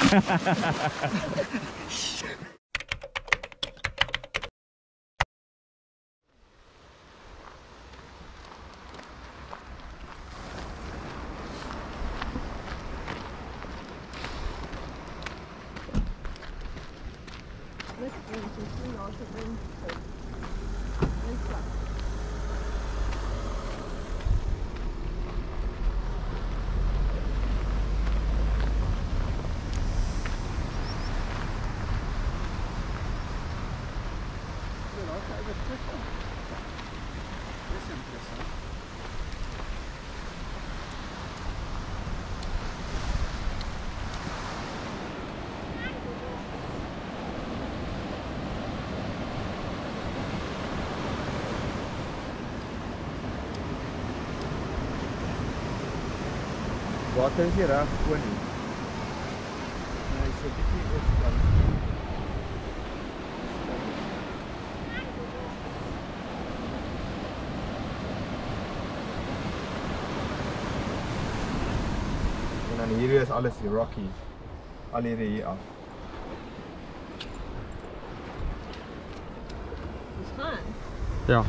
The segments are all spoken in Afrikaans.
Bota a girafa ali. Isso aqui que esse cara. En dan hier is alles die rocky. Al hier af. It's fun. Ja.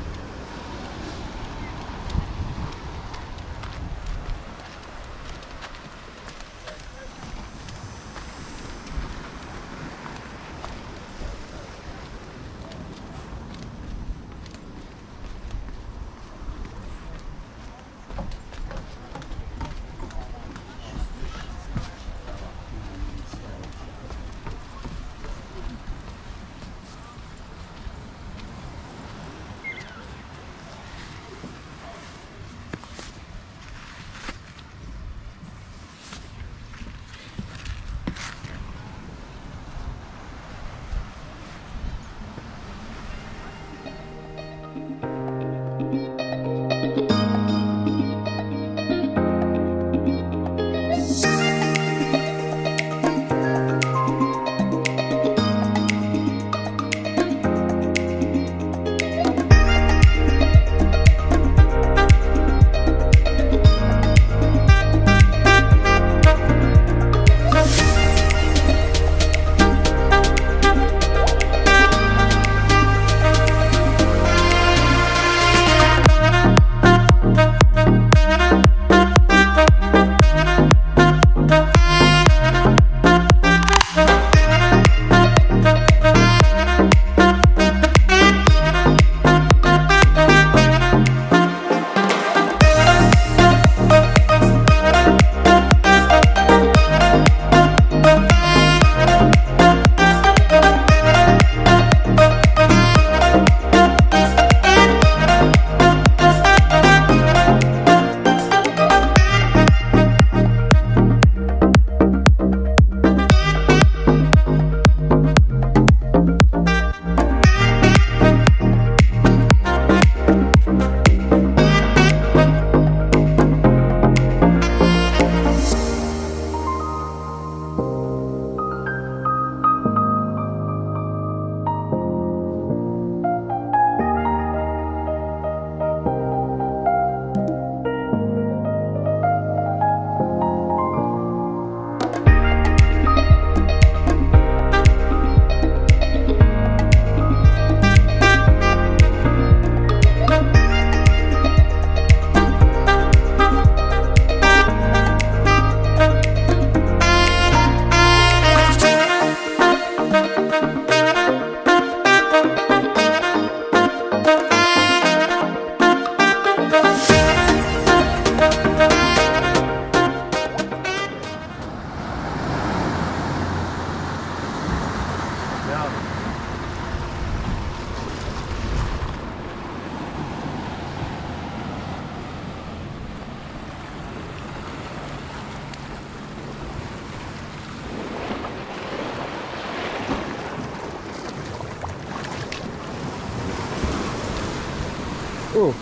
Oh.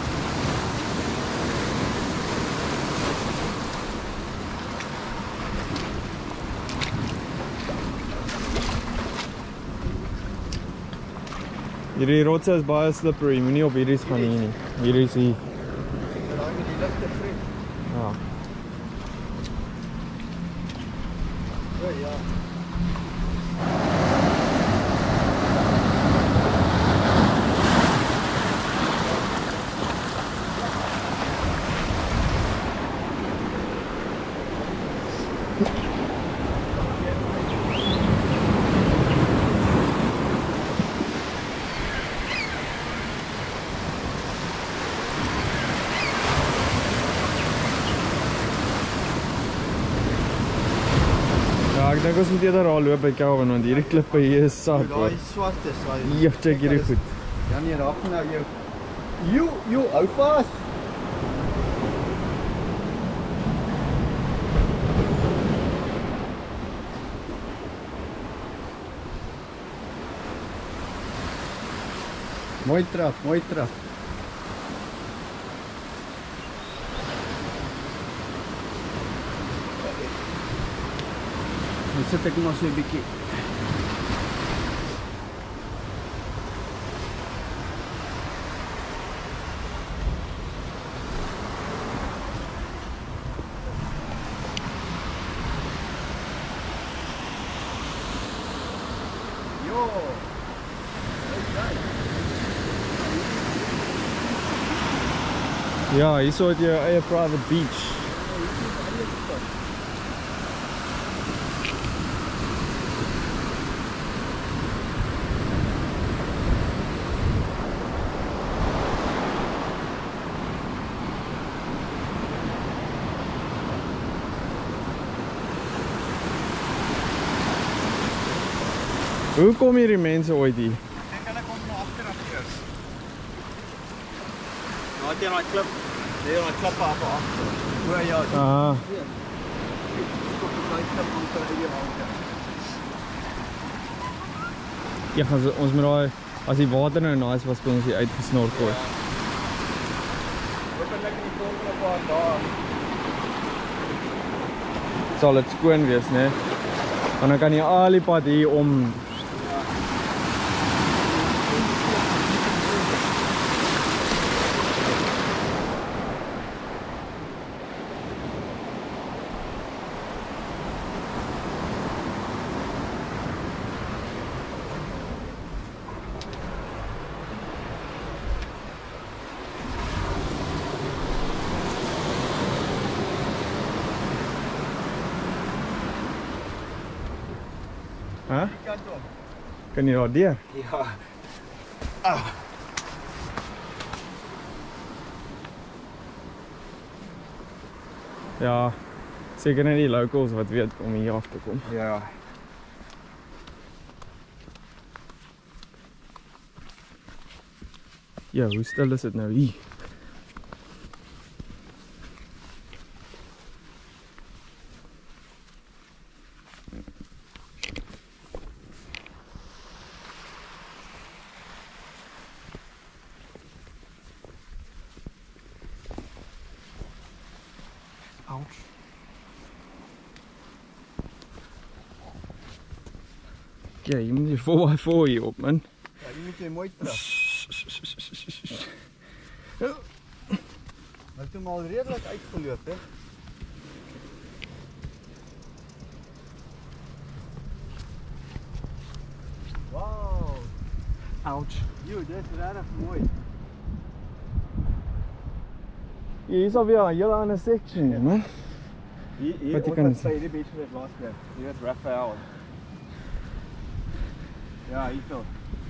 Hierdie rotse is baie slippery, moenie op hierdie gaan hier nie. Hierdie is hier. Ja. ja. Ek dink ons moet eerder daar loop by Kelvin, want hierdie klippe hier is sap. Daai swart is daai. Ja, check hierdie goed. Ja nee, raak nou jou. Jo, hou vas. Mooi trap, mooi trap. Dan sit ek maar so 'n bietjie. Jo. Ja, hier so het jy jou eie private beach. Hoe kom hierdie mense ooit hier? Ek dink hulle kom na agteraf eers. Nou teen daai klip, nee, daai klippe af agter. O ja. Ah. Kom daai klip onder die water. Ja, ons moet daai as die water nou nice was, kon ons hier uitgesnorkel het. Hoopelik in die volgende paar dae. Sal dit skoon wees, né? En dan kan jy al die pad hier om. Huh? Kan jy daar deur? Ja. Ja, seker net die locals wat weet om hier af te kom. Ja. Ja, hoe stil is dit nou hier? Ouch. Ja, hier moet jy voor hier op, man. Ja, hier moet jy mooi trap. Maar het hom al redelik uitgeloop, hè? Wow. Ouch. Yo, dit is regtig mooi. Hier is alweer 'n hele ander section, man. Hier Wat jy ons kan het sien. hierdie beetje met laas keer. Hier is Raphael. Ja, hier zo.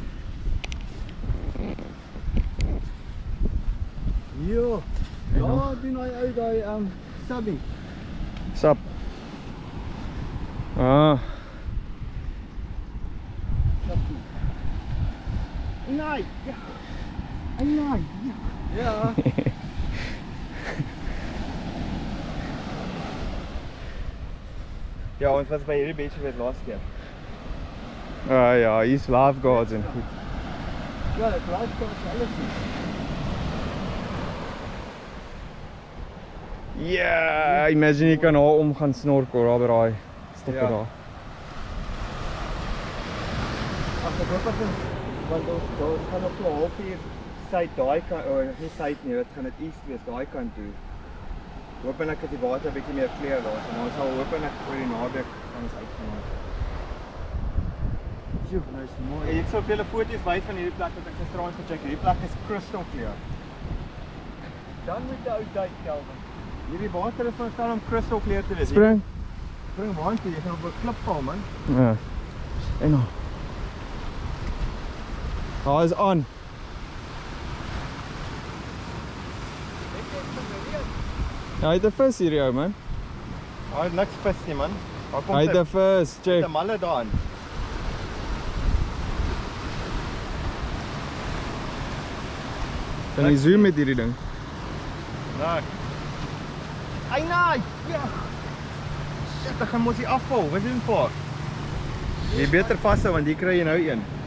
Yo. Ja, die nou uit daai subby. Sap. Ah, Nee. Ja. Nee. Ja. Ja, ons was by hierdie beetje met laas keer. ja, hier's lifeguards en goed. Ja, dit lifeguards alles nie. Ja, imagine jy kan daar om gaan snorkel daar by daai stukke Ja. daar. Ag, ek hoop dat want ons gaan nog so 'n halfuur suid daai kant, nie suid nie, dit gaan dit east wees, daai kant toe. Hopelik het die water 'n bietjie meer kleur laat en ons sal hopelik oor die naweek kan ons uitgemaak. Joe, nou is mooi. Ek sal vir julle foto's wys van hierdie plek wat ek gisterand gecheck het. Hierdie plek is crystal clear. Dan moet jy uitduik, Kelvin. Hierdie water is veronderstel om crystal clear te wees. Spring. Spring waant jy gaan op 'n klip val man. Ja. En nou. Hij is aan. Ja, hij heeft een vis hier, jou, man. Hy het niks vis nie man. Hij heeft een vis, check. Die malle daan. Kan je zoom met hierdie ding? Raak. Ai nee, ja. Shit, ek gaan mos hier afval. Wat is dit vir? Jy beter vashou want hier kry jy nou een.